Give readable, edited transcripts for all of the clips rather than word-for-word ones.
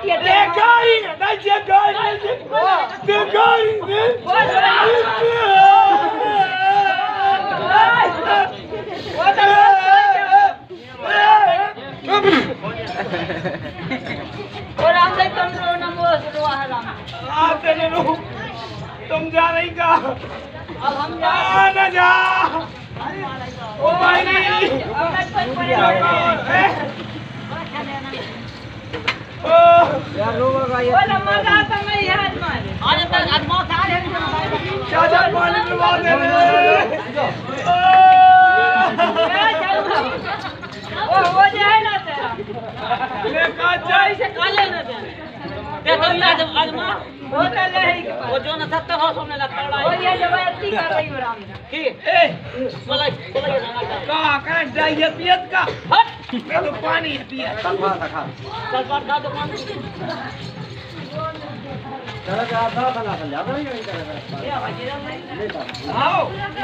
तुम जा नहीं का अब हम ना जा ओ भाई यार रो भाई बोला मजा आता नहीं है आज तक आज मौत आ है चाचा पानी पिलवा दे ओ हो जाए ना तेरा ले का जाए से काले ना दे ते तो आज आज मां होता ले वो जो ना सत्ता हो सोने लगता है और ये जबरदस्ती कर रही हो राम की ए बोला बोला का कर जाइए पियत का हट मैं तो पानी पिया चल बात खा दुकान चला जा था बना कर जा नहीं करेगा ये वजीरा में आओ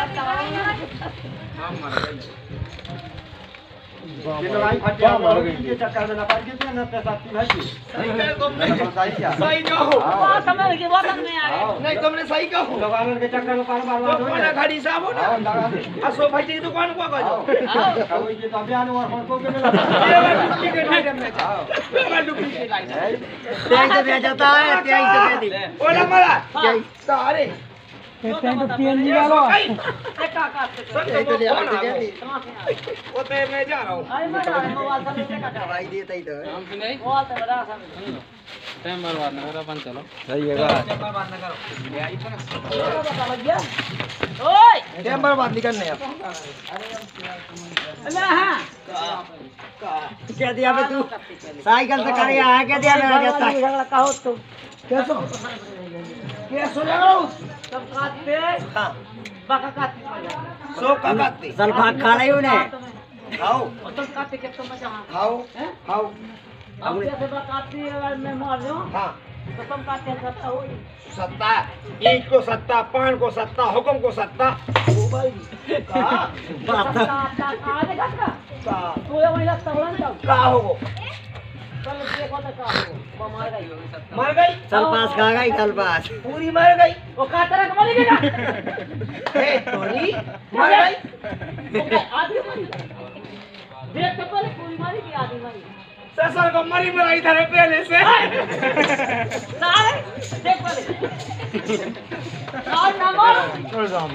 ये लड़ाई फट गया मर गई ये चक्कर में ना पड़ गए ना पैसा की भाई सही कह तुमने सही क्या सही कहो हां समझ के बात में आ गए नहीं तुमने सही कहो दुकान के चक्कर में कारोबार तो खाना घड़ी साहब हो ना असो भाई की दुकान को कहो आओ ये तो अभियान और को के मिला ये डुप्लीकेट आइटम में ये डुप्लीकेट आइटम त्याई तो बेचता है त्याई तो दे दी ओला मला सारे तो तीन निकालो का त्याई तो ले आ दे दी ओते मैं जा रहा हूं अरे मरा मोबाइल सब से काटा भाई देता ही तो हम सुन नहीं मोबाइल से बड़ा सब टाइम बर्बाद ना करो अपन चलो सही है बर्बाद ना करो ले आई तो ना बता लग गया ओए टाइम बर्बाद नहीं करने अब अल्लाह हां क्या दिया बे तू साइकिल से कर यहाँ क्या दिया मेरा जैसा कहो तो कैसो लगाओ सब काटते हां बाका काटते सो का काटते सल्फात खा रही उन्हें खाओ तुम काटते के तुम जहां खाओ हैं खाओ अब जैसे काटती अगर मैं मार दूं हां तो तुम काटते सकता हो सत्ता ईंट को सत्ता पान को सत्ता हुक्म को सत्ता ओ भाई का आगे घट का का तू ये वही लगता हो ना का होगो चल देखो तो का हो वो मर गई मर गई सल्फास खा गई सल्फास पूरी मर गई वो कातरा का मर गई ना हे तोरी मर गई आदमी मरी देख तो पहले पूरी मारी की आदमी मरी ससुर को मरी मराई था पहले से सारे देख पहले और ना मार छोड़ जाओ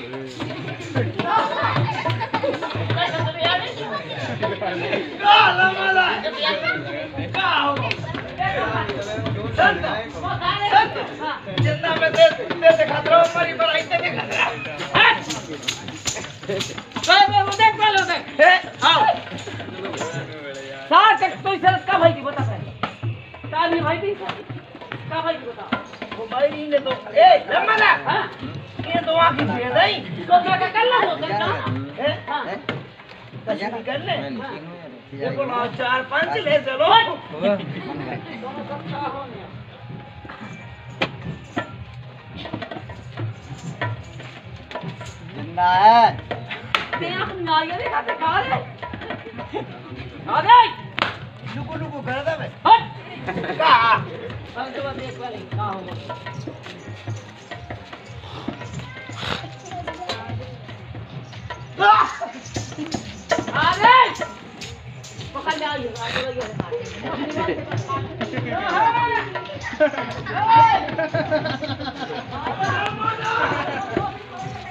का लमाला का होगो जिंदा में दे खतरा मरी मराई ते खतरा मैं वो देख पहले देख हे आओ सार तक तो इधर का भाई की बता पहले ताली भाई थी का भाई की बता वो भाई ने तो ए लमाला हां ये तो आंख भेद नहीं तो क्या कर ला हो सकता है हां कहीं भी कर ले देखो ना 4-5 ले चलो दोनों सब का हो ने जिंदा है ते आप नारियल खाते खा रहे आ गई लुको लुको कर दे मैं हट का हम तो देख वाले का होगा आ गई पकड़ ले आइए आगे लगे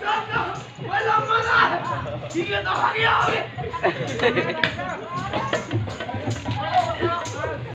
ठीक है तो आ गया